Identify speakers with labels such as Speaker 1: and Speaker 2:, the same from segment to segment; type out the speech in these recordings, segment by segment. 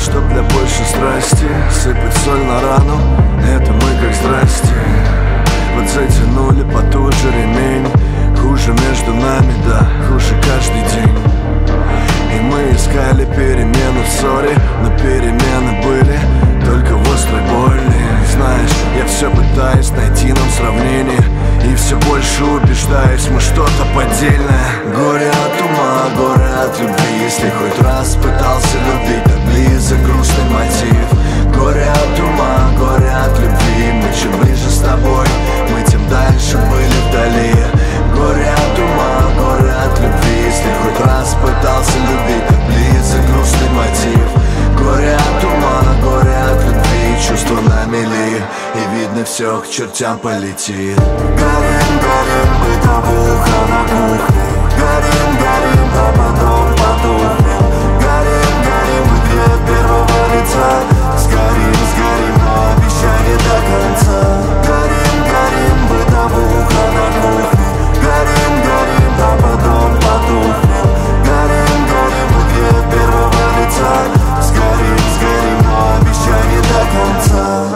Speaker 1: чтоб для большей страсти сыпать соль на рану. Это мы как здрасте. Вот затянули потуже ремень. Хуже между нами, да, хуже каждый день. И мы искали перемены в ссоре, но перемены были только в острой боли. Знаешь, я все пытаюсь найти нам сравнение, и все больше убеждаюсь, мы что-то поддельное. Горе от ума, горе от любви. Если хоть раз пытался любить, так близок грустный мотив. Горе от ума, горе от любви. Мы чем ближе с тобой, мы тем дальше были вдали. Горе от ума, горе от любви. Если хоть раз пытался любить, так близок грустный мотив. Горе от ума, горе от любви. Чувства на мели, и видно все к чертям полетит.
Speaker 2: Горим, горим, бытовуха на кухне. Горим, горим, а потом потухнем. Горим, горим, и две первого лица. Сгорим, сгорим, но обещание до конца. Горим, горим, бытовуха на кухне. Горим, горим, а потом потухнем. Горим, горим, и две первого лица. Сгорим, сгорим, но обещание до конца.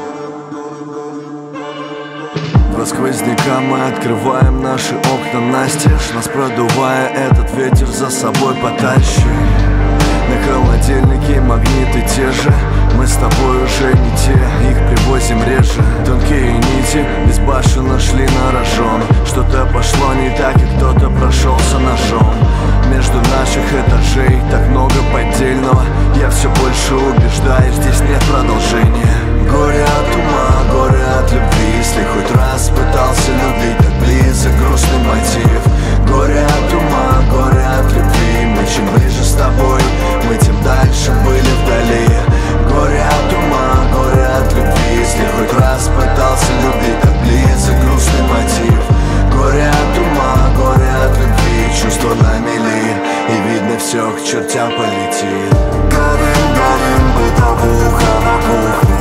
Speaker 1: Два сквозняка мы открываем наши окна настежь, нас продувая, этот ветер за собой потащит. На холодильнике магниты те же, мы с тобой уже не те, их привозим реже. Тонкие нити безбашенно шли на рожон. Что-то пошло не так, и кто-то прошелся ножом. Между наших этажей так много поддельного. Я все больше убеждаюсь, здесь нет продолжения. Горе от ума, горе от любви. Если хоть раз пытался любить, так близок грустный мотив. Горе от ума, горе от любви. Мы чем ближе с тобой, мы тем дальше были вдали. Горе от ума, горе от любви. Если хоть раз пытался любить, так близок грустный мотив. Горе от ума, горе от любви. Чувства на мели, и видно все к чертям полетит.
Speaker 2: Горим, горим, бытовуха на кухне.